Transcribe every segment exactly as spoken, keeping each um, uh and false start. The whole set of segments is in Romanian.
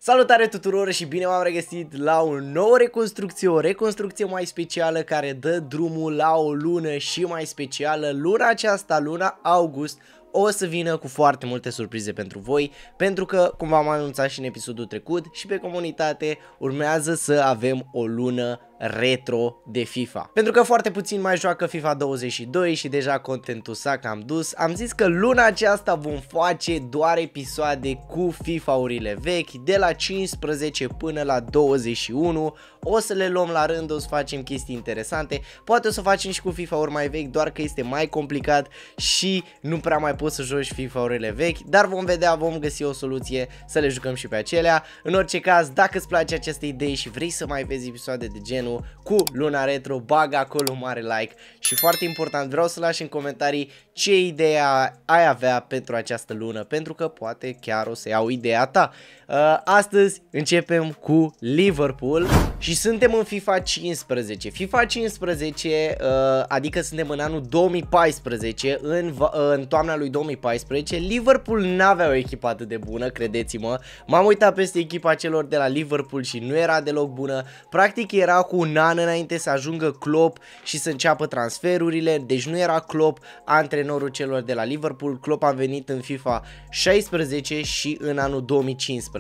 Salutare tuturor și bine v-am regăsit la o nouă reconstrucție, o reconstrucție mai specială care dă drumul la o lună și mai specială. Luna aceasta, luna august, o să vină cu foarte multe surprize pentru voi, pentru că, cum v-am anunțat și în episodul trecut și pe comunitate, urmează să avem o lună retro de FIFA. Pentru că foarte puțin mai joacă FIFA douăzeci și doi și deja contentul s-a cam dus, am zis că luna aceasta vom face doar episoade cu FIFA-urile vechi, de la cincisprezece până la douăzeci și unu, o să le luăm la rând, o să facem chestii interesante, poate o să facem și cu FIFA-uri mai vechi, doar că este mai complicat și nu prea mai poți să joci FIFA-urile vechi, dar vom vedea, vom găsi o soluție să le jucăm și pe acelea. În orice caz, dacă îți place această idee și vrei să mai vezi episoade de genul cu luna retro, bagă acolo un mare like și foarte important, vreau să lași în comentarii ce idee ai avea pentru această lună, pentru că poate chiar o să iau ideea ta. Uh, astăzi începem cu Liverpool și suntem în FIFA cincisprezece. FIFA cincisprezece, uh, adică suntem în anul două mii paisprezece, în, uh, în toamna lui două mii paisprezece. Liverpool n-avea o echipă atât de bună, credeți-mă. M-am uitat peste echipa celor de la Liverpool și nu era deloc bună. Practic era cu un an înainte să ajungă Klopp și să înceapă transferurile, deci nu era Klopp antrenorul celor de la Liverpool. Klopp a venit în FIFA șaisprezece și în anul două mii cincisprezece.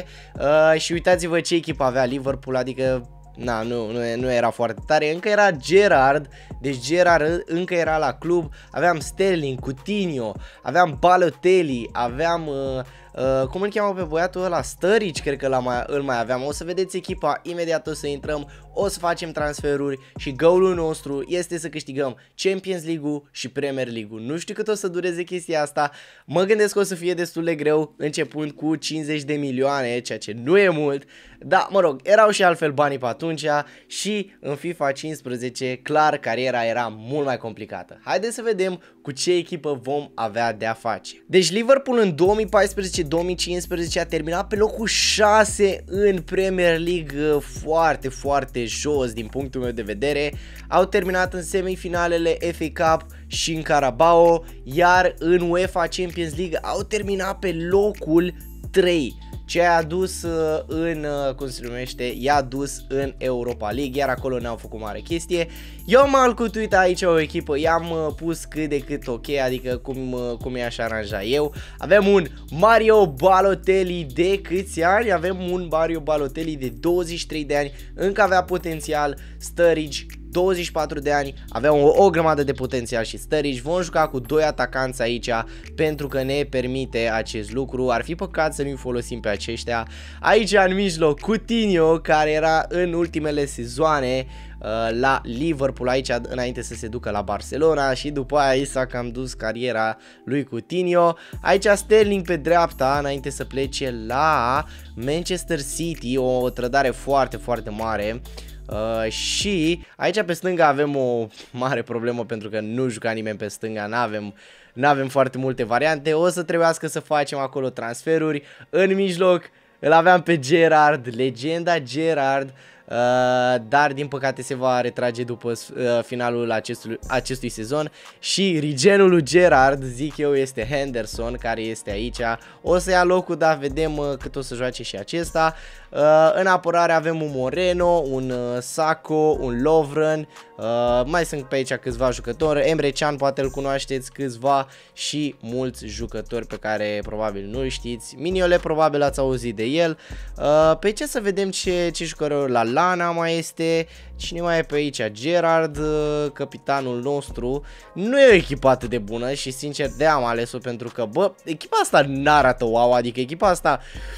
Uh, și uitați-vă ce echipă avea Liverpool, adică na, nu, nu, nu era foarte tare, încă era Gerrard, deci Gerrard încă era la club, aveam Sterling, Coutinho, aveam Balotelli, aveam, uh, uh, cum îl cheamă pe băiatul ăla, Sturridge, cred că mai, îl mai aveam. O să vedeți echipa, imediat o să intrăm, o să facem transferuri și goalul nostru este să câștigăm Champions League-ul și Premier League-ul. Nu știu cât o să dureze chestia asta, mă gândesc că o să fie destul de greu, începând cu cincizeci de milioane, ceea ce nu e mult, dar mă rog, erau și altfel banii pe atunci și în FIFA cincisprezece, clar, cariera era mult mai complicată. Haideți să vedem cu ce echipă vom avea de a face. Deci Liverpool în două mii paisprezece două mii cincisprezece a terminat pe locul șase în Premier League, foarte, foarte jos din punctul meu de vedere. Au terminat în semifinalele F A Cup și în Carabao, iar în UEFA Champions League au terminat pe locul trei. Ce a adus în, cum se numește, i-a dus în Europa League, iar acolo ne-au făcut mare chestie. Eu m-am alcătuit aici o echipă, i-am pus cât de cât ok, adică cum, cum i-aș aranja eu. Avem un Mario Balotelli de câți ani? Avem un Mario Balotelli de douăzeci și trei de ani, încă avea potențial. Sturridge, douăzeci și patru de ani, avea o, o grămadă de potențial și Sturridge. Vom juca cu doi atacanți aici pentru că ne permite acest lucru. Ar fi păcat să nu-i folosim pe aceștia. Aici în mijloc Coutinho, care era în ultimele sezoane uh, la Liverpool, aici înainte să se ducă la Barcelona și după aia s-a cam dus cariera lui Coutinho. Aici Sterling pe dreapta înainte să plece la Manchester City, o trădare foarte, foarte mare. Uh, și aici pe stânga avem o mare problemă pentru că nu juca nimeni pe stânga, n-avem n-avem foarte multe variante, o să trebuiască să facem acolo transferuri. În mijloc îl aveam pe Gerrard, legenda Gerrard, uh, dar din păcate se va retrage după uh, finalul acestui, acestui sezon și rigenul lui Gerrard, zic eu, este Henderson, care este aici. O să ia locul, dar vedem uh, cât o să joace și acesta. Uh, în apărare avem un Moreno, un uh, Sako, un Lovren, uh, mai sunt pe aici câțiva jucători, Emre Can poate îl cunoașteți, câțiva și mulți jucători pe care probabil nu știți. Miniole probabil ați auzit de el. Uh, pe ce să vedem ce, ce jucători, la Lana mai este, cine mai e pe aici, Gerrard, uh, capitanul nostru. Nu e o echipă atât de bună și sincer de am ales-o pentru că, bă, echipa asta n-arată wow, adică echipa asta,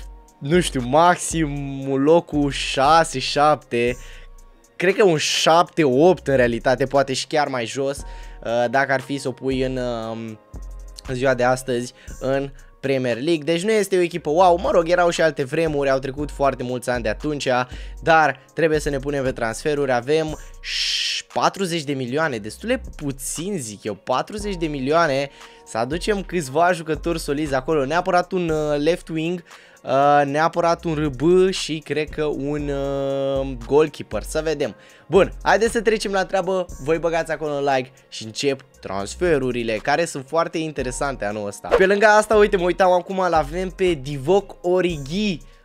nu știu, maxim un locul șase șapte, cred că un șapte opt în realitate, poate și chiar mai jos, dacă ar fi să o pui în, în ziua de astăzi în Premier League. Deci nu este o echipă wow, mă rog, erau și alte vremuri, au trecut foarte mulți ani de atunci, dar trebuie să ne punem pe transferuri. Avem patruzeci de milioane, destul de puțin zic eu, patruzeci de milioane, să aducem câțiva jucători solizi acolo, neapărat un left wing, Uh, neapărat un R B și cred că un uh, goalkeeper, să vedem. Bun, haideți să trecem la treabă, voi băgați acolo un like și încep transferurile, care sunt foarte interesante anul ăsta. Pe lângă asta, uite, mă uitam acum, l-avem pe Divock Origi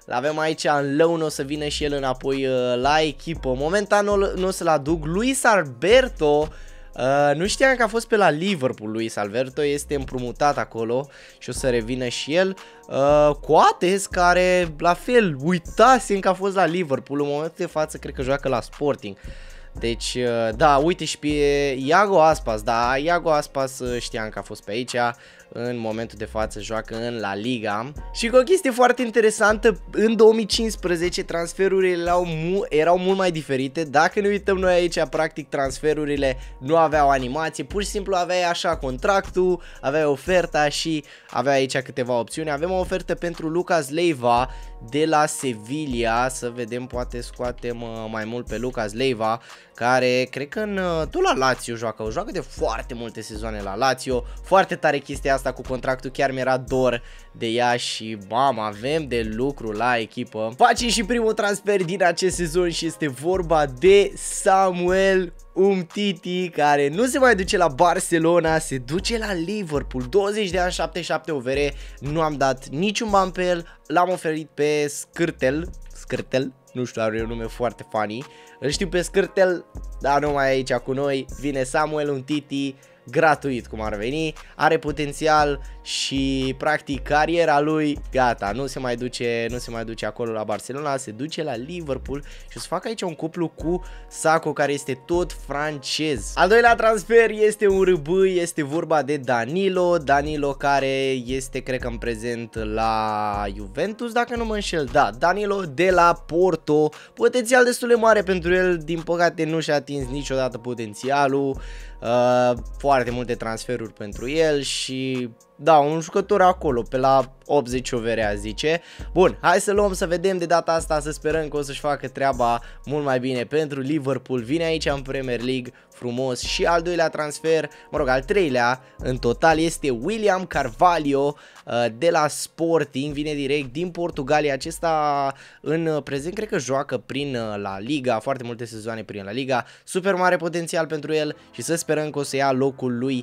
L-avem aici în loan, o să vină și el înapoi uh, la echipă. Momentan nu, nu o să-l aduc. Luis Alberto, uh, nu știam că a fost pe la Liverpool. Luis Alberto este împrumutat acolo și o să revină și el. Uh, Coates, care la fel, uitasem că a fost la Liverpool. În momentul de față cred că joacă la Sporting. Deci, da, uite și pe Iago Aspas, da, Iago Aspas știam că a fost pe aici, în momentul de față joacă în La Liga. Și cu o chestie foarte interesantă, în două mii cincisprezece transferurile erau, mu erau mult mai diferite. Dacă ne uităm noi aici, practic transferurile nu aveau animație, pur și simplu aveai așa contractul, aveai oferta și aveai aici câteva opțiuni. Avem o ofertă pentru Lucas Leiva de la Sevilla, să vedem, poate scoatem mai mult pe Lucas Leiva, care cred că în, tot la Lazio joacă, o joacă de foarte multe sezoane la Lazio. Foarte tare chestia asta cu contractul, chiar mi-era dor de ea și bam, avem de lucru la echipă. Facem și primul transfer din acest sezon și este vorba de Samuel Umtiti, care nu se mai duce la Barcelona, se duce la Liverpool. douăzeci de ani, șaptezeci și șapte O V R, nu am dat niciun ban pe el, l-am oferit pe Scârtel, Scârtel, nu știu, are un nume foarte funny. Îl știu pe Scârtel, dar nu mai e aici cu noi. Vine Samuel Umtiti gratuit, cum ar veni, are potențial și practic cariera lui gata, nu se mai duce, nu se mai duce acolo la Barcelona, se duce la Liverpool și o să facă aici un cuplu cu Sacco, care este tot francez. Al doilea transfer este un râbâi, este vorba de Danilo, Danilo care este, cred că în prezent la Juventus, dacă nu mă înșel, da, Danilo de la Porto, potențial destul de mare pentru el, din păcate nu și-a atins niciodată potențialul. Uh, foarte multe transferuri pentru el și da, un jucător acolo pe la optzeci O V R, zice. Bun, hai să luăm să vedem de data asta, să sperăm că o să-și facă treaba mult mai bine pentru Liverpool. Vine aici în Premier League frumos. Și al doilea transfer, mă rog, al treilea în total, este William Carvalho uh, de la Sporting. Vine direct din Portugalia. Acesta în prezent cred că joacă prin uh, La Liga, foarte multe sezoane prin La Liga. Super mare potențial pentru el și să sperăm că o să ia locul lui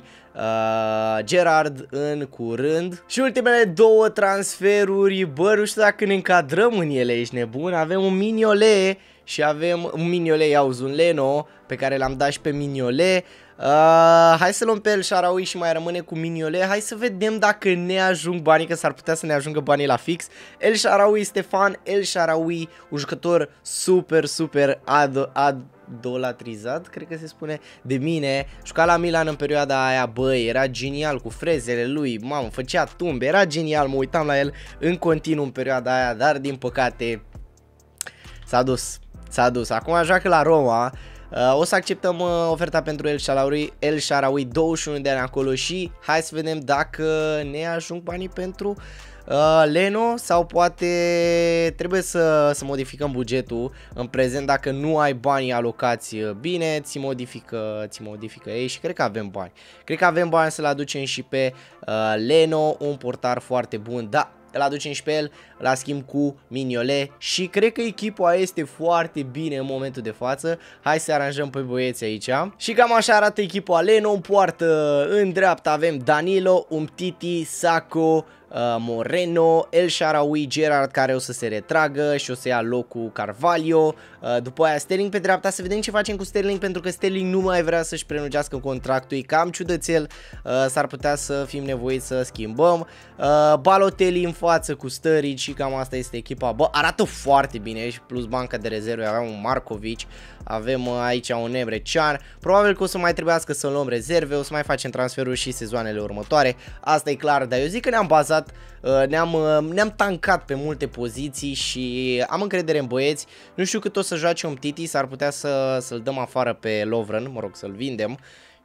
uh, Gerrard în curând. Și ultimele două transferuri, bă, nu știu dacă ne încadrăm în ele, ești nebun. Avem un Mignolet și avem un Mignolet, iauzi, un Leno pe care l-am dat și pe Mignolet. Uh, hai să luăm pe El Shaarawy și mai rămâne cu Mignolet. Hai să vedem dacă ne ajung banii, că s-ar putea să ne ajungă banii la fix. El Shaarawy, Stefan El Shaarawy, un jucător super, super ad, ad idolatrizat, cred că se spune, de mine. Juca la Milan în perioada aia, băi, era genial cu frezele lui, mamă, făcea tumbe, era genial, mă uitam la el în continuu în perioada aia, dar din păcate s-a dus, s-a dus. Acum joacă la Roma. Uh, o să acceptăm uh, oferta pentru El Shaarawy, El Shaarawy, douăzeci și unu de ani acolo și hai să vedem dacă ne ajung banii pentru uh, Leno sau poate trebuie să, să modificăm bugetul. În prezent, dacă nu ai banii alocați bine, ți modifică, ți modifică ei și cred că avem bani. Cred că avem bani să-l aducem și pe uh, Leno, un portar foarte bun, da. Îl aducem și pe el, la schimb cu Mignolet și cred că echipa este foarte bine în momentul de față. Hai să aranjăm pe băieți aici. Și cam așa arată echipa Leno. În poartă în dreapta avem Danilo, Umtiti, Sacco, Uh, Moreno, El Shaarawy, Gerrard care o să se retragă și o să ia locul Carvalho. Uh, după aia Sterling pe dreapta, să vedem ce facem cu Sterling, pentru că Sterling nu mai vrea să-și prelungească contractul, e cam ciudățel, uh, s-ar putea să fim nevoiți să schimbăm. Uh, Balotelli în față cu Sturridge și cam asta este echipa. Bă, arată foarte bine și plus banca de rezerve, avem un Markovic, avem aici un Emre Can. Probabil că o să mai trebuiască să luăm rezerve, o să mai facem transferuri și sezoanele următoare, asta e clar, dar eu zic că ne-am bazat, ne-am ne-am tancat pe multe poziții și am încredere în băieți. Nu știu cât o să joace Umtiti, s-ar putea să, să-l dăm afară pe Lovren, mă rog, să-l vindem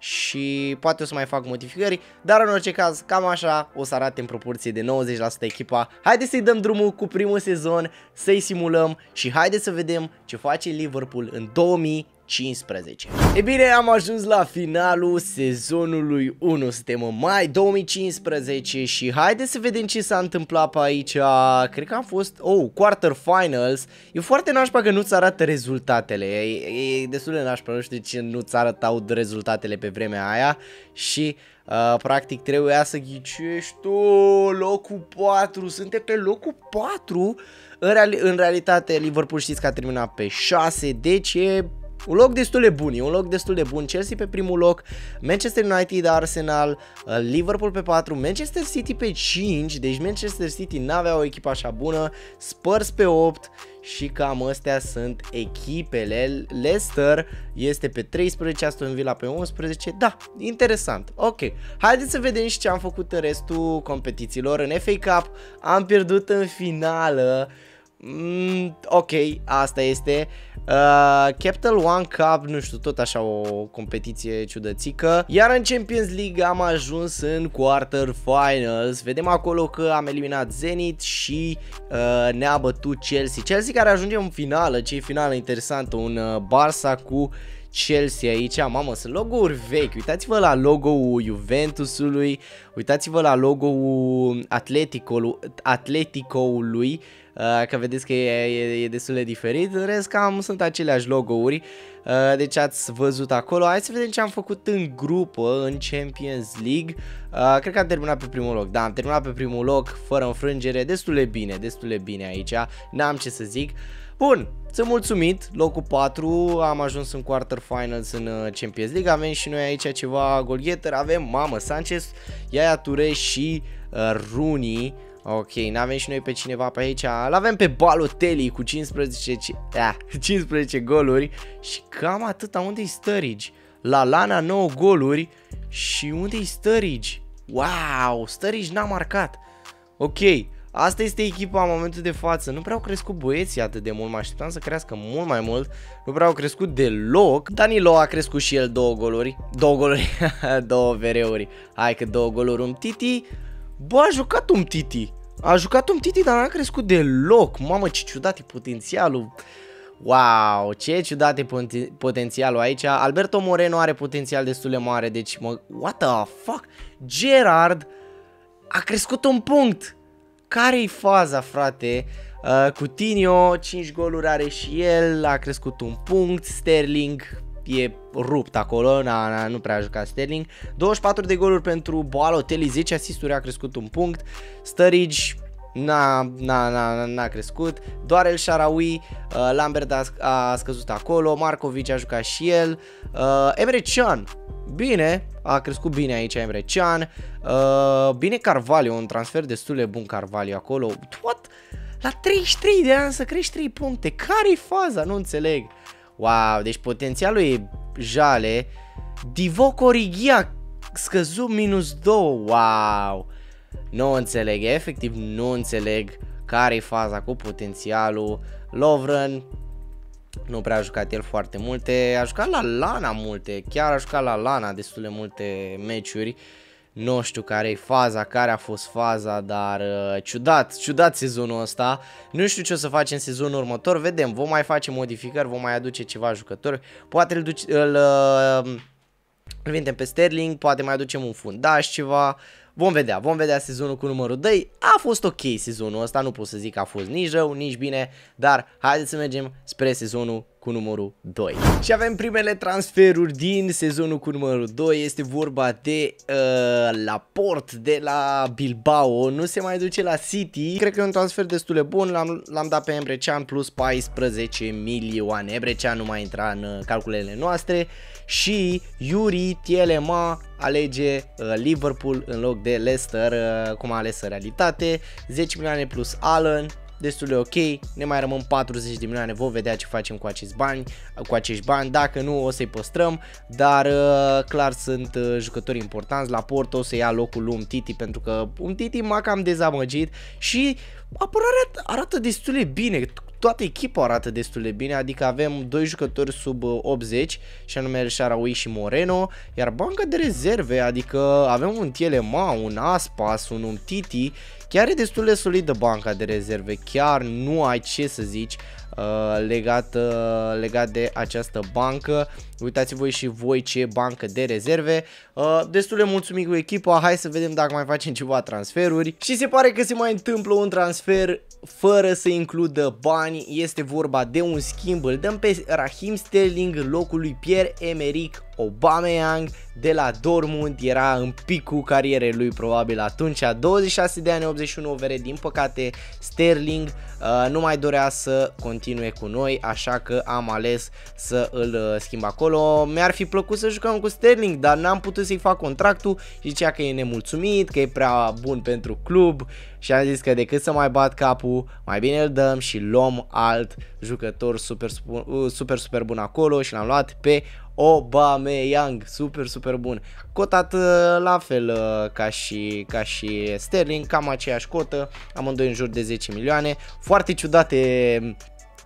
și poate o să mai fac modificări, dar în orice caz cam așa o să arate în proporție de nouăzeci la sută echipa. Haideți să-i dăm drumul cu primul sezon, să-i simulăm și haideți să vedem ce face Liverpool în două mii cincisprezece. E bine, am ajuns la finalul sezonului unu, suntem în mai două mii cincisprezece și haideți să vedem ce s-a întâmplat pe aici. Cred că am fost, oh, quarter finals. E foarte nașpa că nu-ți arată rezultatele, e, e destul de nașpa, nu știu de ce nu-ți arătau rezultatele pe vremea aia și uh, practic trebuia să ghicești, oh, locul patru, suntem pe locul patru. În, reali în realitate Liverpool știți că a terminat pe șase, deci e un loc destul de bun, e un loc destul de bun. Chelsea pe primul loc, Manchester United, Arsenal, Liverpool pe patru, Manchester City pe cinci, deci Manchester City n-avea o echipă așa bună, Spurs pe opt și cam astea sunt echipele. Leicester este pe treisprezece, Aston Villa pe unsprezece, da, interesant, ok. Haideți să vedem și ce am făcut în restul competițiilor. În F A Cup am pierdut în finală. Mm, ok, asta este uh, Capital One Cup, nu știu, tot așa o competiție ciudățică. Iar în Champions League am ajuns în quarter finals. Vedem acolo că am eliminat Zenit și uh, ne-a bătut Chelsea. Chelsea care ajunge în finală, ce e finală interesantă, un uh, Barça cu Chelsea aici. Mamă, sunt logo-uri vechi. Uitați-vă la logo-ul Juventusului, uitați-vă la logo-ul Atletico, Atletico-ului, uh, că vedeți că e, e, e destul de diferit. În rest cam sunt aceleași logo-uri, uh, deci ați văzut acolo. Hai să vedem ce am făcut în grupă, în Champions League. uh, Cred că am terminat pe primul loc. Da, am terminat pe primul loc, fără înfrângere. Destul de bine, destul de bine aici, n-am ce să zic. Bun, sunt mulțumit, locul patru, am ajuns în quarter finals în Champions League. Avem și noi aici ceva goalgetter, avem, mamă, Sanchez, Yaya Toure și uh, Rooney. Ok, n-avem și noi pe cineva pe aici, l-avem pe Balotelli cu cincisprezece, ah, cincisprezece goluri și cam atâta. Unde-i Sturridge? La Lana nouă goluri și unde-i Sturridge? Wow, Sturridge n-a marcat. Ok. Asta este echipa în momentul de față. Nu prea au crescut băieții atât de mult. Mă așteptam să crească mult mai mult. Nu prea au crescut deloc. Danilo a crescut și el două goluri. Două goluri. Două vereuri. Hai că două goluri. Un Titi. Bă, a jucat un Titi. A jucat un Titi, dar n-a crescut deloc. Mamă, ce ciudat e potențialul. Wow, ce ciudat e potențialul aici. Alberto Moreno are potențial destul de mare. Deci, mă, what the fuck? Gerrard a crescut un punct. Care-i faza, frate? Uh, Coutinho, cinci goluri are și el, a crescut un punct. Sterling e rupt acolo, na, na, nu prea a jucat Sterling. douăzeci și patru de goluri pentru Balotelli, zece asisturi, a crescut un punct. Sturridge n-a, n-a, n-a, n-a crescut. Doar El Shaarawy, uh, Lambert a, a scăzut acolo, Markovic a jucat și el. uh, Emre Can, bine, a crescut bine aici Emre Can. Uh, bine Carvalho, un transfer destul de bun Carvalho acolo. What? La treizeci și trei de ani să crești trei puncte. Care-i faza? Nu înțeleg. Wow, deci potențialul e jale. Divock Origi a scăzut minus doi. Wow. Nu înțeleg, efectiv nu înțeleg care-i faza cu potențialul. Lovren nu prea a jucat el foarte multe. A jucat la Lana multe. Chiar a jucat la Lana destul de multe meciuri. Nu știu care e faza, care a fost faza, dar uh, ciudat, ciudat sezonul ăsta. Nu știu ce o să facem în sezonul următor, vedem, vom mai face modificări, vom mai aduce ceva jucători. Poate îl, duci, îl, uh, îl vindem pe Sterling, poate mai aducem un fundaș, ceva. Vom vedea, vom vedea sezonul cu numărul doi. A fost ok sezonul ăsta, nu pot să zic că a fost nici rău, nici bine, dar haideți să mergem spre sezonul cu numărul doi. Și avem primele transferuri din sezonul cu numărul doi, este vorba de uh, Laporte de la Bilbao, nu se mai duce la City. Cred că e un transfer destul de bun, l-am dat pe Emre Can plus paisprezece milioane. Emre Can nu mai intra în calculele noastre și Yuri Tielemans alege uh, Liverpool în loc de Leicester, uh, cum a ales în realitate. Zece milioane plus Allen, destul de ok, ne mai rămân patruzeci de milioane, vom vedea ce facem cu acești bani, cu acești bani, dacă nu o să-i păstrăm, dar uh, clar sunt uh, jucători importanți. La Porto o să ia locul lui Umtiti, pentru că Umtiti m-a cam dezamăgit și apărarea arată destul de bine. Toată echipa arată destul de bine, adică avem doi jucători sub optzeci, și anume El Shaarawy și Moreno, iar banca de rezerve, adică avem un Tielemans, un Aspas, un Umtiti, chiar e destul de solidă banca de rezerve, chiar nu ai ce să zici uh, legat, uh, legat de această bancă. Uitați voi și voi ce bancă de rezerve. Uh, destul de mulțumit cu echipa, hai să vedem dacă mai facem ceva transferuri. Și se pare că se mai întâmplă un transfer fără să includă bani, este vorba de un schimb, îl dăm pe Raheem Sterling în locul lui Pierre-Emerick Aubameyang de la Dortmund, era în picul carierei lui probabil atunci, douăzeci și șase de ani, optzeci și unu overe, din păcate Sterling uh, nu mai dorea să continue cu noi, așa că am ales să îl uh, schimb acolo. Mi-ar fi plăcut să jucăm cu Sterling, dar n-am putut să-i fac contractul, zicea că e nemulțumit, că e prea bun pentru club și am zis că decât să mai bat capul, mai bine îl dăm și luăm alt jucător super, super, super bun acolo și l-am luat pe Aubameyang, super, super bun. Cotat la fel ca și, ca și Sterling, cam aceeași cotă, amândoi în jur de zece milioane. Foarte ciudate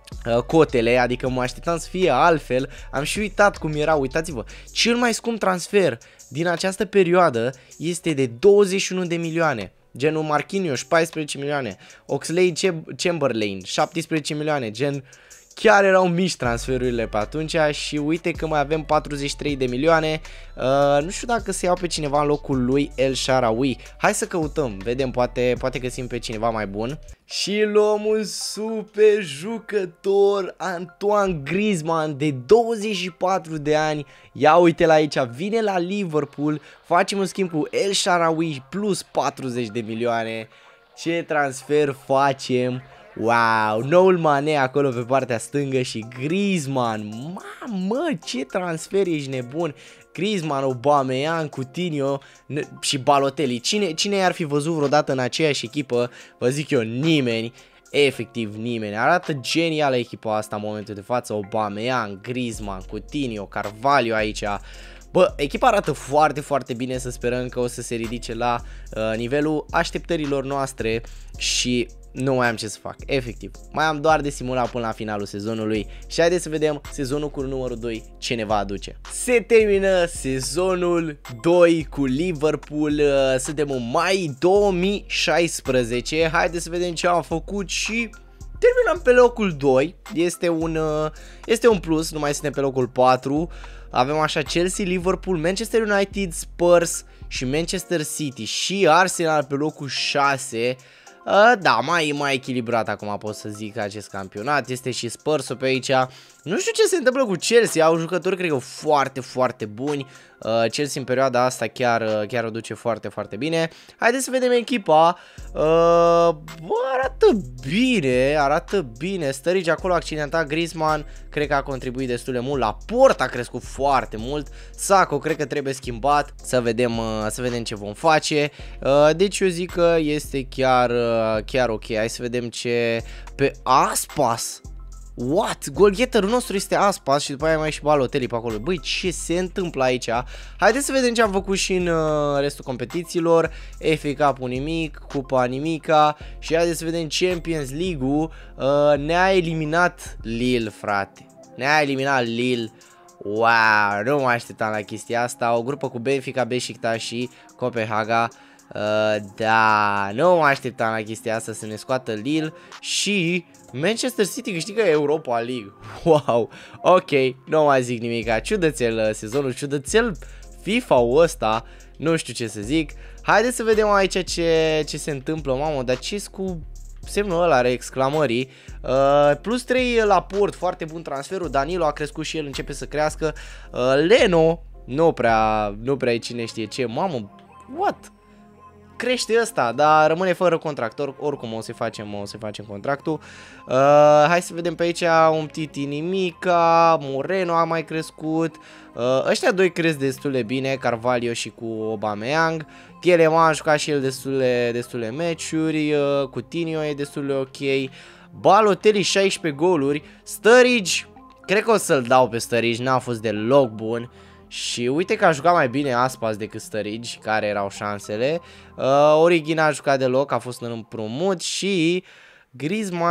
cotele, adică mă așteptam să fie altfel, am și uitat cum era, uitați-vă, cel mai scump transfer din această perioadă este de douăzeci și unu de milioane. Genul Marquinhos paisprezece milioane, Oxlade-Chamberlain șaptesprezece milioane, gen chiar erau mici transferurile pe atunci și uite că mai avem patruzeci și trei de milioane. Uh, nu știu dacă se iau pe cineva în locul lui El Shaarawy. Hai să căutăm, vedem, poate, poate găsim pe cineva mai bun. Și luăm un super jucător, Antoine Griezmann, de douăzeci și patru de ani. Ia uite la aici, vine la Liverpool, facem un schimb cu El Shaarawy plus patruzeci de milioane. Ce transfer facem? Wow, noul Mane acolo pe partea stângă și Griezmann. Mamă, ce transfer, ești nebun. Griezmann, Aubameyang, Coutinho și Balotelli. Cine, cine ar fi văzut vreodată în aceeași echipă? Vă zic eu, nimeni. Efectiv nimeni. Arată genială echipa asta în momentul de față. Aubameyang, Griezmann, Coutinho, Carvalho aici. Bă, echipa arată foarte, foarte bine, să sperăm că o să se ridice la uh, nivelul așteptărilor noastre și nu mai am ce să fac, efectiv. Mai am doar de simulat până la finalul sezonului și haideți să vedem sezonul cu numărul doi ce ne va aduce. Se termină sezonul doi cu Liverpool, suntem în mai două mii șaisprezece, haideți să vedem ce am făcut și terminăm pe locul doi, este un, este un plus, nu mai suntem pe locul patru. Avem așa Chelsea, Liverpool, Manchester United, Spurs și Manchester City și Arsenal pe locul șase. Uh, da, mai, mai echilibrat acum pot să zic acest campionat. Este și Spurs-ul pe aici. Nu știu ce se întâmplă cu Chelsea. Au jucători, cred că, foarte, foarte buni. uh, Chelsea în perioada asta chiar, chiar o duce foarte, foarte bine. Haideți să vedem echipa. uh, Bă, arată bine. Arată bine. Sturridge acolo accidentat, Griezmann cred că a contribuit destul de mult. Laporte a crescut foarte mult. Sacco cred că trebuie schimbat. Să vedem, uh, să vedem ce vom face. uh, Deci eu zic că este chiar, uh, chiar ok. Hai să vedem ce pe Aspas. What? Goalgetterul nostru este Aspas și după aia mai e și Balotelli pe acolo. Băi, ce se întâmplă aici? Haideți să vedem ce am făcut și în uh, restul competițiilor. F A Cup-ul nimic, Cupa nimica și haideți să vedem Champions League-ul. uh, Ne-a eliminat Lille, frate. Ne-a eliminat Lille. Wow, nu mă așteptam la chestia asta. O grupă cu Benfica, Beşiktaş și Copenhaga. Uh, da, nu mă așteptam la chestia asta, să ne scoată Lille și Manchester City câștigă Europa League. Wow, ok, nu mai zic nimic. Ciudățel sezonul, ciudățel FIFA-ul ăsta, nu știu ce să zic. Haideți să vedem aici ce, ce se întâmplă. Mamă, dar ce cu semnul ăla are exclamării. uh, Plus trei la port, foarte bun transferul. Danilo a crescut și el, începe să crească. uh, Leno, nu prea, nu prea e cine știe ce. Mamă, what? Crește ăsta, dar rămâne fără contractor. Oricum o să facem, o să facem contractul. uh, Hai să vedem pe aici. Un Titi nimica, Moreno a mai crescut. uh, Ăștia doi cresc destul de bine, Carvalho și cu Aubameyang. Tielemans a jucat și el destul de, destul de meciuri. uh, Coutinho e destul de ok. Balotelli șaisprezece goluri. Sturridge, cred că o să-l dau pe Sturridge, n-a fost deloc bun. Și uite că a jucat mai bine Aspas decât Sturridge, care erau șansele. uh, Origi n-a jucat deloc, a fost în împrumut. Și Griezmann,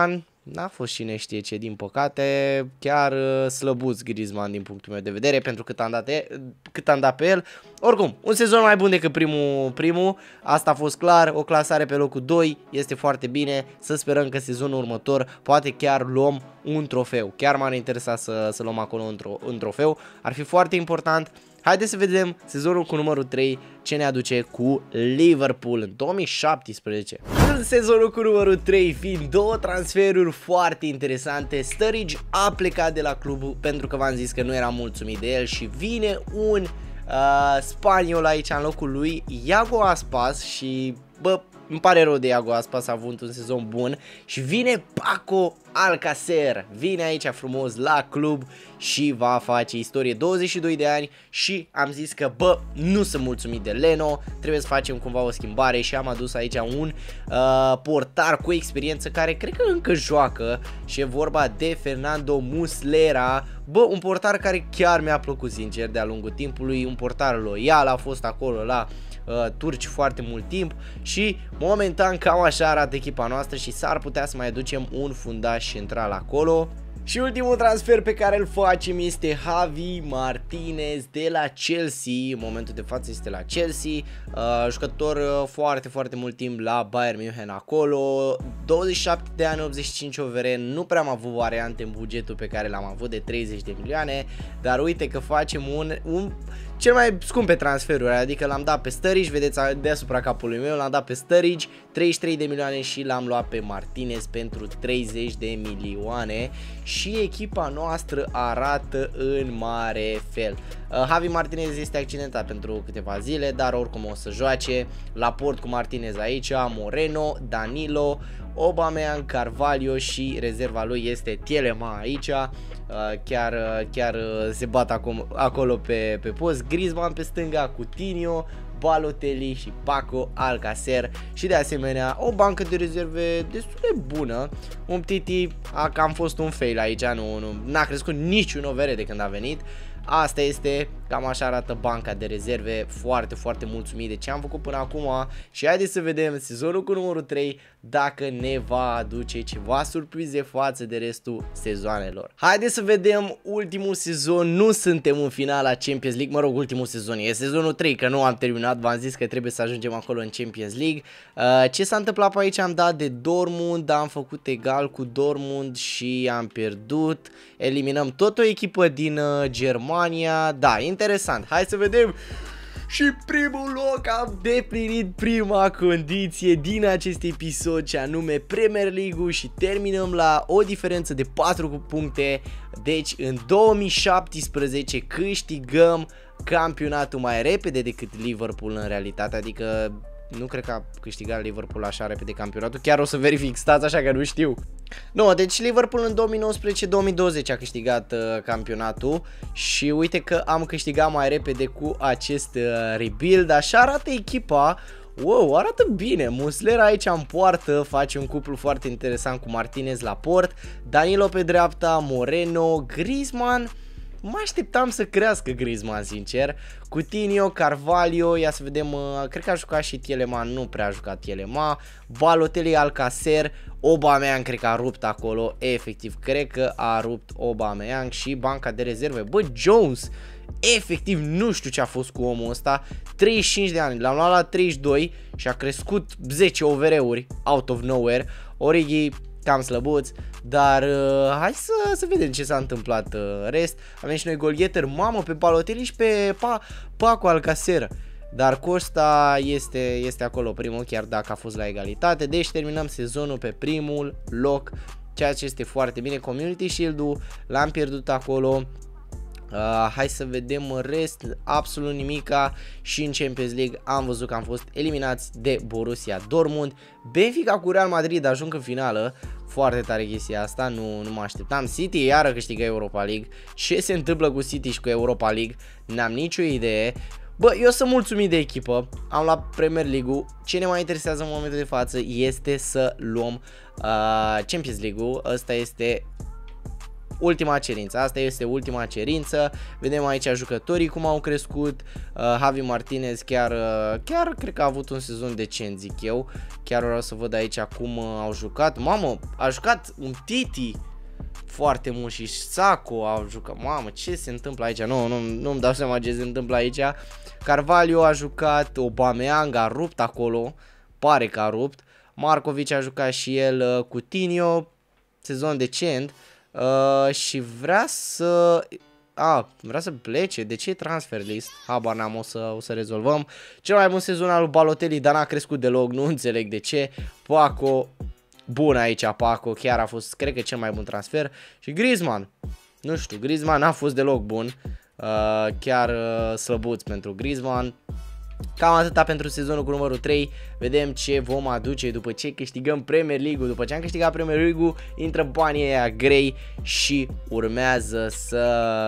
n-a fost cine știe ce, din păcate, chiar uh, slăbuț Griezmann din punctul meu de vedere, pentru cât am dat, e, cât am dat pe el. Oricum, un sezon mai bun decât primul, primul, asta a fost clar, o clasare pe locul doi, este foarte bine, să sperăm că sezonul următor poate chiar luăm un trofeu. Chiar m-ar interesa să, să luăm acolo un, tro un trofeu, ar fi foarte important. Haideți să vedem sezonul cu numărul trei ce ne aduce cu Liverpool în două mii șaptesprezece. În sezonul cu numărul trei fiind două transferuri foarte interesante, Sturridge a plecat de la club pentru că v-am zis că nu era mulțumit de el și vine un uh, spaniol aici în locul lui, Iago Aspas, și bă, îmi pare rău de Iago Aspas, a avut un sezon bun și vine Paco Alcacer, vine aici frumos la club și va face istorie, douăzeci și doi de ani, și am zis că bă, nu sunt mulțumit de Leno, trebuie să facem cumva o schimbare și am adus aici un uh, portar cu experiență care cred că încă joacă și e vorba de Fernando Muslera. Bă, un portar care chiar mi-a plăcut sincer de-a lungul timpului, un portar loial, a fost acolo la Uh, turci foarte mult timp și momentan cam așa arată echipa noastră și s-ar putea să mai aducem un fundaș central acolo. Și ultimul transfer pe care îl facem este Javi Martinez de la Chelsea. În momentul de față este la Chelsea, uh, jucător uh, foarte, foarte mult timp la Bayern München acolo, douăzeci și șapte de ani, optzeci și cinci overe, nu prea am avut variante în bugetul pe care l-am avut de treizeci de milioane, dar uite că facem un, un cel mai scumpe transferuri, adică l-am dat pe Sturridge, vedeți deasupra capului meu, l-am dat pe Sturridge, treizeci și trei de milioane și l-am luat pe Martinez pentru treizeci de milioane și echipa noastră arată în mare fel. Uh, Javi Martinez este accidentat pentru câteva zile, dar oricum o să joace. Laport cu Martinez aici, Moreno, Danilo, Aubameyang, Carvalho și rezerva lui este Tielemans aici. Uh, chiar, chiar se bat acum, acolo pe, pe post. Griezmann pe stânga, Coutinho, Balotelli și Paco Alcacer și de asemenea o bancă de rezerve destul de bună. Un Titi a cam fost un fail aici, nu, nu, n-a crescut niciun overe de când a venit. Asta este, cam așa arată banca de rezerve, foarte, foarte mulțumit de ce am făcut până acum și haideți să vedem sezonul cu numărul trei dacă ne va aduce ceva surprize față de restul sezoanelor. Haideți să vedem ultimul sezon, nu suntem în finala Champions League, mă rog, ultimul sezon, e sezonul trei, că nu am terminat, v-am zis că trebuie să ajungem acolo în Champions League. Uh, ce s-a întâmplat pe aici? Am dat de Dortmund, am făcut egal cu Dortmund și am pierdut, eliminăm tot o echipă din uh, Germania, da, interesant, hai să vedem. Și primul loc am deplinit prima condiție din acest episod, ce anume Premier League-ul, și terminăm la o diferență de patru puncte. Deci în două mii șaptesprezece câștigăm campionatul mai repede decât Liverpool în realitate, adică nu cred că a câștigat Liverpool așa repede campionatul, chiar o să verific, stați așa că nu știu. Nu, deci Liverpool în două mii nouăsprezece două mii douăzeci a câștigat uh, campionatul și uite că am câștigat mai repede cu acest uh, rebuild, așa arată echipa. Wow, arată bine, Muslera aici în poartă, face un cuplu foarte interesant cu Martinez la port, Danilo pe dreapta, Moreno, Griezmann. Mă așteptam să crească Griezmann, sincer. Coutinho, Carvalho, ia să vedem, cred că a jucat și Tielemans, nu prea a jucat Tielemans. Balotelli, Alcacer, Aubameyang cred că a rupt acolo, efectiv, cred că a rupt Aubameyang și banca de rezerve. Bă, Jones, efectiv, nu știu ce a fost cu omul ăsta, treizeci și cinci de ani, l-am luat la treizeci și doi și a crescut zece overeuri, out of nowhere. Origi cam slăbuț, dar uh, hai să, să vedem ce s-a întâmplat uh, rest. Avem și noi golgheter, mamă, pe Balotelli și pe pa, Paco Alcacer, dar Costa este, este acolo primul, chiar dacă a fost la egalitate. Deci terminăm sezonul pe primul loc, ceea ce este foarte bine. Community Shield-ul l-am pierdut acolo. Uh, hai să vedem în rest, absolut nimica. Și în Champions League am văzut că am fost eliminați de Borussia Dortmund. Benfica cu Real Madrid ajung în finală, foarte tare chestia asta, nu, nu mă așteptam. City iară câștigă Europa League. Ce se întâmplă cu City și cu Europa League? N-am nicio idee. Bă, eu sunt mulțumit de echipă, am luat Premier League-ul, ce ne mai interesează în momentul de față este să luăm uh, Champions League-ul, ăsta este ultima cerință. Asta este ultima cerință. Vedem aici jucătorii cum au crescut. uh, Javi Martinez chiar, uh, chiar cred că a avut un sezon decent, zic eu. Chiar vreau să văd aici cum uh, au jucat. Mamă, a jucat un Titi foarte mult și Sacco a jucat. Mamă, ce se întâmplă aici? Nu, nu, nu-mi dau seama ce se întâmplă aici. Carvalho a jucat, Aubameyang a rupt acolo, pare că a rupt. Markovic a jucat și el, uh, Coutinho, sezon decent. Uh, și vrea să... A, vrea să plece. De ce e transfer list? Habar n-am, o să, o să rezolvăm. Cel mai bun sezon al lui Balotelli, dar n-a crescut deloc, nu înțeleg de ce. Paco, bun aici Paco, chiar a fost, cred că, cel mai bun transfer. Și Griezmann, nu știu, Griezmann n-a fost deloc bun. Uh, chiar uh, slăbuț pentru Griezmann. Cam atâta pentru sezonul cu numărul trei. Vedem ce vom aduce după ce câștigăm Premier League-ul. După ce am câștigat Premier League-ul, intră banii aia grei și urmează să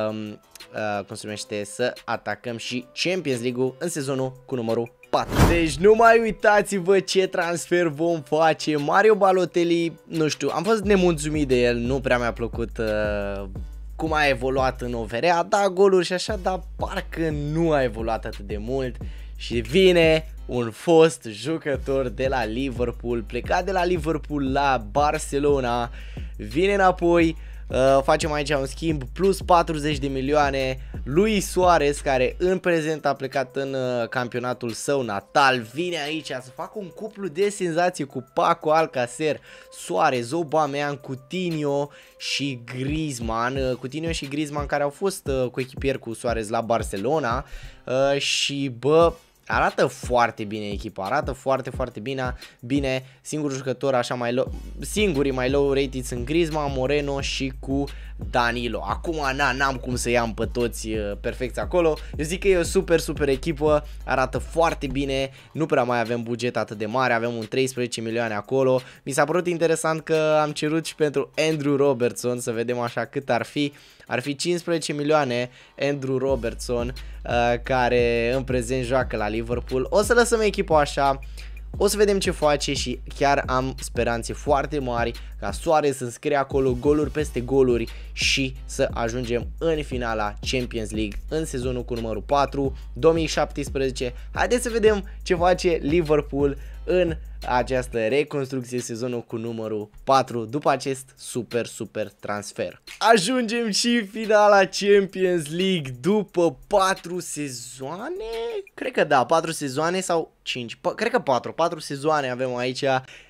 uh, cum se numește, să atacăm și Champions League-ul în sezonul cu numărul patru. Deci nu mai uitați-vă ce transfer vom face. Mario Balotelli, nu știu, am fost nemulțumit de el, nu prea mi-a plăcut uh, cum a evoluat în O V R, a dat goluri și așa, dar parcă nu a evoluat atât de mult. Și vine un fost jucător de la Liverpool, plecat de la Liverpool la Barcelona, vine înapoi, uh, facem aici un schimb, plus patruzeci de milioane, Luis Suarez, care în prezent a plecat în uh, campionatul său natal, vine aici să facă un cuplu de senzație cu Paco Alcacer, Suarez, Aubameyang, Coutinho și Griezmann, uh, Coutinho și Griezmann care au fost uh, coechipieri cu Suarez la Barcelona uh, și bă... Arată foarte bine echipa, arată foarte, foarte bine, bine. Singurul jucător așa mai low, singurii mai low rated sunt Griezmann, Moreno și cu Danilo. Acum n-am cum să i-am pe toți uh, perfecți acolo. Eu zic că e o super, super echipă, arată foarte bine, nu prea mai avem buget atât de mare, avem un treisprezece milioane acolo. Mi s-a părut interesant că am cerut și pentru Andrew Robertson, să vedem așa cât ar fi. Ar fi cincisprezece milioane Andrew Robertson, uh, care în prezent joacă la Liverpool. O să lăsăm echipa așa, o să vedem ce face și chiar am speranțe foarte mari ca Suarez să scrie acolo goluri peste goluri și să ajungem în finala Champions League în sezonul cu numărul patru două mii șaptesprezece. Haideți să vedem ce face Liverpool în această reconstrucție, sezonul cu numărul patru, după acest super, super transfer. Ajungem și finala Champions League după patru sezoane? Cred că da, patru sezoane sau cinci, cred că patru, patru sezoane avem aici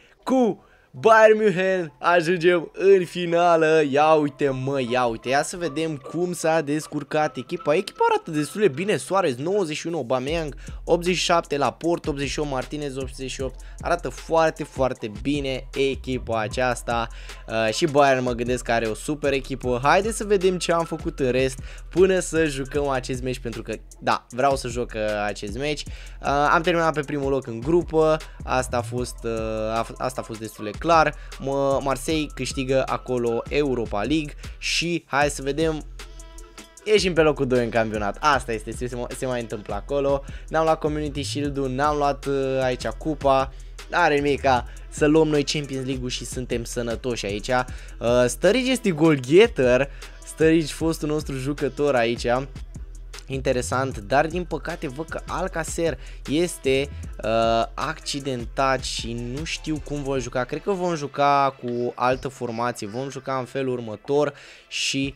cu Bayern München, ajungem în finală. Ia uite mă, ia uite, ia să vedem cum s-a descurcat echipa. Echipa arată destul de bine, Suarez nouăzeci și unu, Aubameyang optzeci și șapte, Laporte optzeci și opt, Martinez optzeci și opt. Arată foarte, foarte bine echipa aceasta uh, și Bayern mă gândesc că are o super echipă. Haideți să vedem ce am făcut în rest până să jucăm acest meci, pentru că da, vreau să joc uh, acest meci. uh, Am terminat pe primul loc în grupă. Asta a fost, uh, a, asta a fost destul de clar. Marseille câștigă acolo Europa League și hai să vedem, ieșim pe locul doi în campionat. Asta este, se, se mai întâmplă acolo. N-am luat Community Shield-ul, n-am luat uh, aici cupa. N-are nimica, să luăm noi Champions League-ul și suntem sănătoși aici. uh, Sturridge este goalgetter. Sturridge, fostul nostru jucător aici, interesant, dar din păcate văd că Alcacer este uh, accidentat și nu știu cum vom juca. Cred că vom juca cu altă formație, vom juca în felul următor și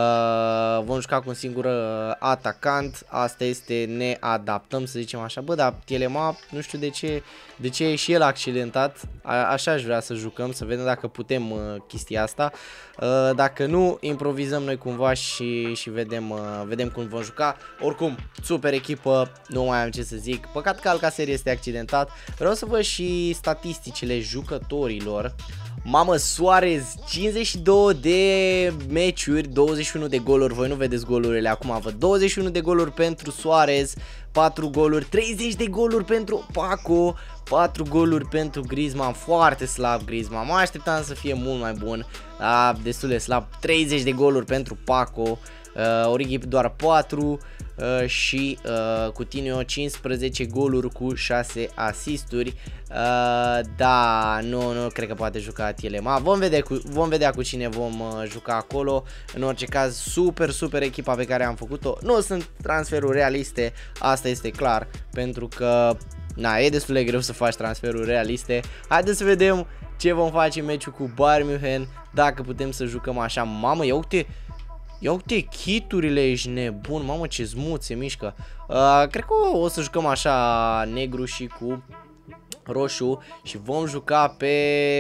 uh, vom juca cu un singur uh, atacant. Asta este, ne adaptăm, să zicem așa. Bă, dar Telema, nu știu de ce, de ce e și el accidentat. A, așa aș vrea să jucăm, să vedem dacă putem uh, chestia asta. Uh, dacă nu, improvizăm noi cumva și, și vedem, uh, vedem cum vom juca. Oricum, super echipă, nu mai am ce să zic. Păcat că Alcacer este accidentat. Vreau să văd și statisticile jucătorilor. Mamă, Suarez, cincizeci și două de meciuri, douăzeci și unu de goluri. Voi nu vedeți golurile acum, văd douăzeci și unu de goluri pentru Suarez, patru goluri, treizeci de goluri pentru Paco, patru goluri pentru Griezmann. Foarte slab Griezmann, mă așteptam să fie mult mai bun, dar destul de slab. Treizeci de goluri pentru Paco, uh, Origi doar patru, uh, și uh, Coutinho cincisprezece goluri cu șase asisturi. Uh, da, nu, nu cred că poate juca Thielema. Vom vedea cu, vom vedea cu cine vom uh, juca acolo. În orice caz, super, super echipa pe care am făcut-o. Nu sunt transferuri realiste, asta este clar, pentru că na, e destul de greu să faci transferuri realiste. Haideți să vedem ce vom face în meciul cu Bayern München, dacă putem să jucăm așa. Mamă, ia uite, ia uite chiturile, ești nebun, mamă ce smooth se mișcă. Uh, cred că o, o să jucăm așa negru și cu roșu și vom juca pe...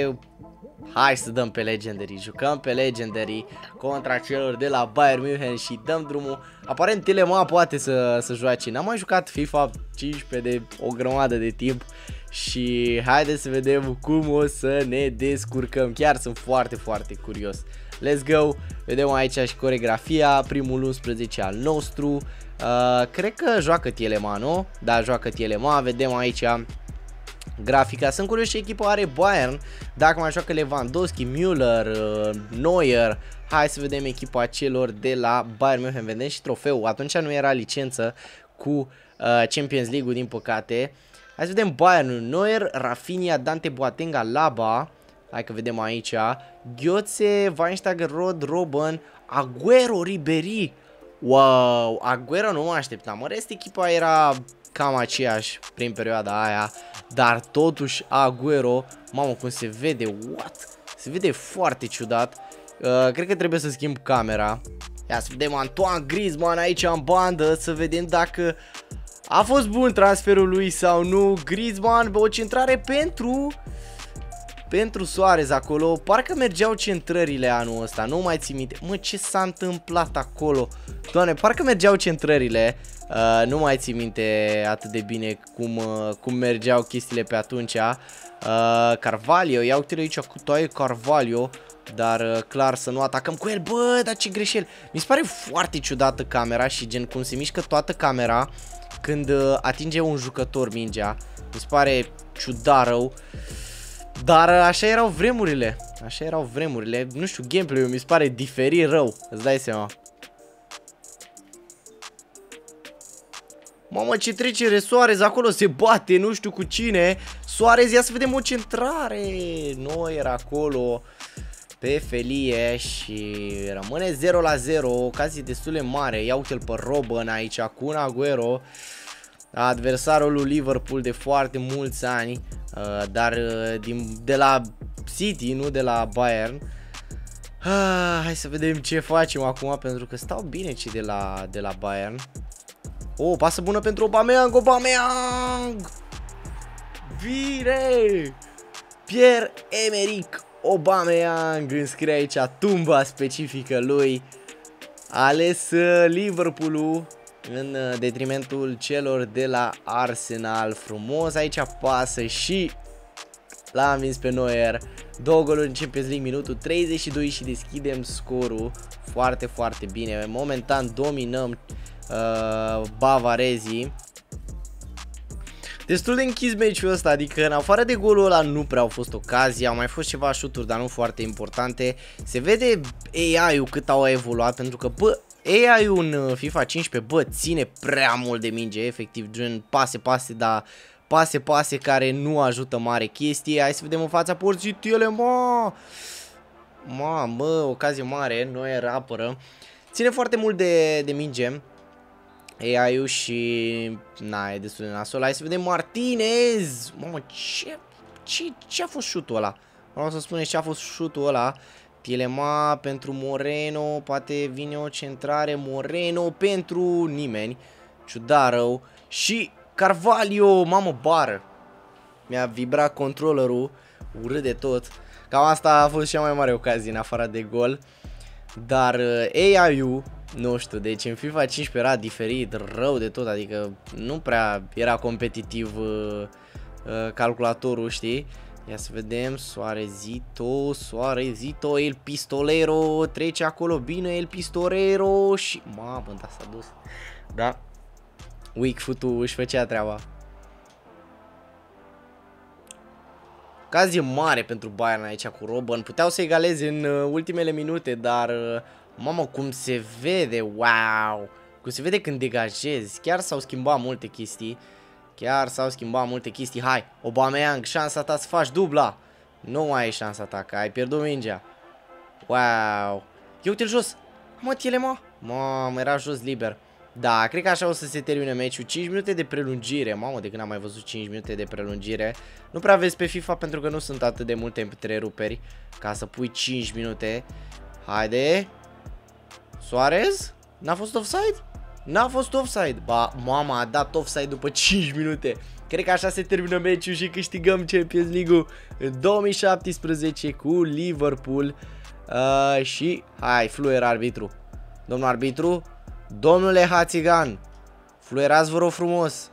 Hai să dăm pe Legendary, jucăm pe Legendary contra celor de la Bayern München și dăm drumul. Aparent Thielema poate să, să joace, n-am mai jucat FIFA cincisprezece de o grămadă de timp și haideți să vedem cum o să ne descurcăm. Chiar sunt foarte, foarte curios. Let's go, vedem aici și coregrafia, primul unsprezece al nostru. uh, Cred că joacă Thielema, nu? Da, joacă Thielema, vedem aici grafica. Sunt curios ce echipă are Bayern, dacă mai joacă Lewandowski, Müller, uh, Neuer. Hai să vedem echipa celor de la Bayern München. Vedem și trofeul, atunci nu era licență cu uh, Champions League-ul, din păcate. Hai să vedem Bayern, Neuer, Rafinha, Dante Boateng, Alaba. Hai că vedem aici Götze, Weinsteiger, Rod, Robben, Aguero, Ribéry. Wow, Aguero nu mă așteptam. În rest echipa era cam aceeași prin perioada aia, dar totuși Aguero, mamă cum se vede, what? Se vede foarte ciudat. uh, Cred că trebuie să schimb camera. Ia să vedem Antoine Griezmann aici în bandă, să vedem dacă a fost bun transferul lui sau nu. Griezmann, o centrare pentru Pentru Suarez acolo. Parcă mergeau centrările anul ăsta, nu mai țin minte. Mă, ce s-a întâmplat acolo? Doamne, parcă mergeau centrările. uh, Nu mai țin minte atât de bine cum, uh, cum mergeau chestiile pe atunci. uh, Carvalho, ia uite-l aici cu toaie Carvalho. Dar uh, clar să nu atacăm cu el. Bă, dar ce greșeli. Mi se pare foarte ciudată camera și gen cum se mișcă toată camera când uh, atinge un jucător mingea. Mi se pare ciudat rău. Dar așa erau vremurile. Așa erau vremurile. Nu știu, gameplay-ul mi se pare diferit rău. Îți dai seama. Mamă, ce trecere, Suarez acolo se bate, nu știu cu cine. Suarez, ia să vedem o centrare. Nu era acolo pe felie și rămâne zero la zero. Ocazie destul de mare. Ia uite-l pe Robben aici cu un Aguero, adversarul lui Liverpool de foarte mulți ani, uh, dar uh, din, de la City, nu de la Bayern. uh, Hai să vedem ce facem acum, pentru că stau bine cei de la, de la Bayern. O, oh, pasă bună pentru Aubameyang, Aubameyang! Vine! Pierre-Emerick Aubameyang înscrie aici tumba specifică lui. A ales uh, Liverpool-ul în detrimentul celor de la Arsenal. Frumos aici pasă și l-a învins pe Neuer. Două goluri în Champions League, minutul treizeci și doi și deschidem scorul. Foarte, foarte bine. Momentan dominăm uh, bavarezii. Destul de închis meciul ăsta, adică în afară de golul ăla nu prea au fost ocazii, au mai fost ceva șuturi, dar nu foarte importante. Se vede A I-ul cât au evoluat, pentru că, bă, A I-ul în FIFA cincisprezece, bă, ține prea mult de minge, efectiv, gen pase, pase, dar pase, pase care nu ajută mare chestie. Hai să vedem în fața porții, Thielema! Mamă, ocazie mare, nu era apără. Ține foarte mult de, de minge A I-ul și na, e destul de nasol. Hai să vedem Martinez. Mamă, ce, ce, ce a fost șutul ăla? Vreau să spuneți ce a fost șutul ăla. Thielema pentru Moreno. Poate vine o centrare. Moreno pentru nimeni. Ciudat rău. Și Carvalho. Mamă, bară. Mi-a vibrat controllerul. Urât de tot. Cam asta a fost cea mai mare ocazie în afară de gol. Dar A I-ul, nu știu, deci în FIFA cincisprezece era diferit, rău de tot, adică nu prea era competitiv uh, uh, calculatorul, știi? Ia să vedem, Suarezito, Suarezito, El Pistolero, trece acolo bine El Pistolero și... Mamă, da, s-a dus. Da, weak foot-ul își făcea treaba. Ocazie mare pentru Bayern aici cu Robben. Puteau să egaleze în uh, ultimele minute, dar uh, mamă cum se vede, wow! Cum se vede când degajezi, chiar s-au schimbat multe chestii. Chiar s-au schimbat multe chestii. Hai, Aubameyang, șansa ta să faci dubla. Nu mai ai șansa ta, că ai pierdut mingea. Wow. Ia uite-l jos. Mă, Tielema. Mamă, era jos liber. Da, cred că așa o să se termine meciul. cinci minute de prelungire. Mamă, de când am mai văzut cinci minute de prelungire. Nu prea vezi pe FIFA pentru că nu sunt atât de multe întreruperi ca să pui cinci minute. Haide. Suarez? N-a fost offside? N-a fost offside. Ba, mama a dat offside după cinci minute. Cred că așa se termină meciul și câștigăm Champions League-ul în două mii șaptesprezece cu Liverpool. Uh, și hai, fluier arbitru. Domnul arbitru, domnule Hațigan, fluierați vă rog frumos.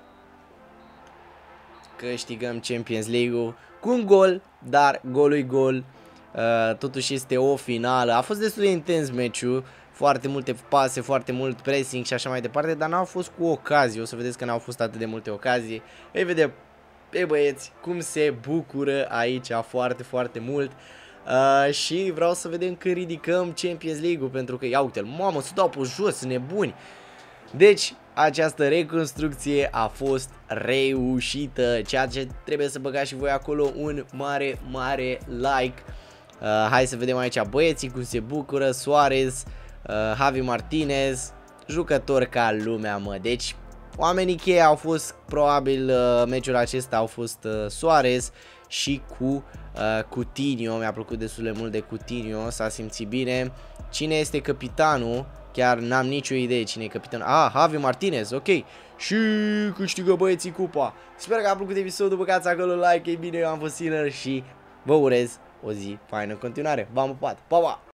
Câștigăm Champions League-ul cu un gol, dar golul-i gol. Uh, totuși este o finală. A fost destul de intens meciul. Foarte multe pase, foarte mult pressing și așa mai departe, dar n-au fost cu ocazii. O să vedeți că n-au fost atât de multe ocazii. Ei vedem pe băieți cum se bucură aici foarte, foarte mult. Uh, și vreau să vedem când ridicăm Champions League-ul, pentru că, ia uite-l, mamă, se dau pe jos, nebuni. Deci, această reconstrucție a fost reușită, ceea ce trebuie să băgați și voi acolo un mare, mare like. Uh, hai să vedem aici băieții cum se bucură, Suarez, uh, Javi Martinez, jucători ca lumea, mă. Deci, oamenii cheie au fost, probabil, uh, meciul acesta au fost uh, Suarez și cu uh, Coutinho. Mi-a plăcut destul de mult de Coutinho, s-a simțit bine. Cine este capitanul? Chiar n-am nicio idee cine e capitanul. Ah, Javi Martinez, ok. Și câștigă băieții cupa. Sper că a plăcut episodul, băgați acolo like, e bine, eu am fost Sinner și vă urez o zi faină în continuare. V-am pupat, pa, pa!